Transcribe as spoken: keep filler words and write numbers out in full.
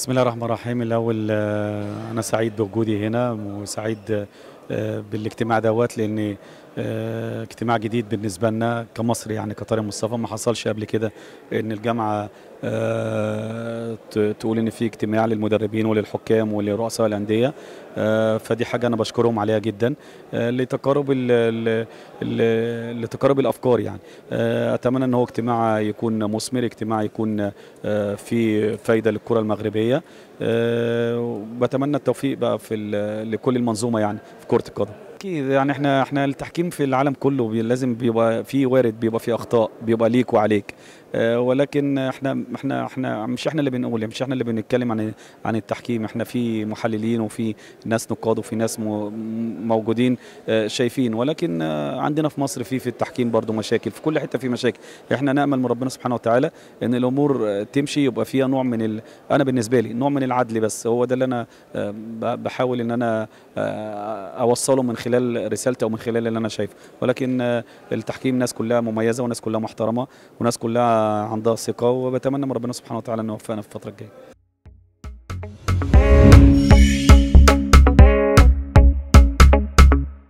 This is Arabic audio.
بسم الله الرحمن الرحيم. الأول آه، أنا سعيد بوجودي هنا وسعيد آه، بالاجتماع دوت لأن آه، اجتماع جديد بالنسبة لنا كمصر، يعني كطارق مصطفى ما حصلش قبل كده إن الجامعة آه، ت- تقول إن في اجتماع للمدربين وللحكام ولرؤساء الأندية. آه، فدي حاجة أنا بشكرهم عليها جدا، آه، لتقارب ال- ال- ال- لتقارب الأفكار يعني. آه، أتمنى إن هو اجتماع يكون مثمر، اجتماع يكون آه، في فايدة للكرة المغربية. آه، بتمنى التوفيق بقى في ال- لكل المنظومة يعني في كرة القدم. اكيد يعني احنا احنا التحكيم في العالم كله بي- لازم بيبقى في وارد، بيبقى في اخطاء، بيبقى ليك وعليك. آه، ولكن احنا احنا احنا مش احنا اللي بنقول، مش احنا اللي بنتكلم عن عن التحكيم. احنا في محللين وفي ناس نقاد وفي ناس م- موجودين آه، شايفين. ولكن آه، عندنا في مصر في في التحكيم برضو مشاكل، في كل حتة في مشاكل. احنا نأمل من ربنا سبحانه وتعالى ان الامور آه، تمشي، يبقى فيها نوع من ال... انا بالنسبه لي نوع من العدل. بس هو ده اللي انا آه، ب- بحاول ان انا آه، اوصله من خلال رسالتي او من خلال اللي انا شايفه. ولكن آه، التحكيم ناس كلها مميزه وناس كلها محترمه وناس كلها عندها ثقه، وبتمنى من ربنا سبحانه وتعالى انه يوفقنا في الفتره الجايه.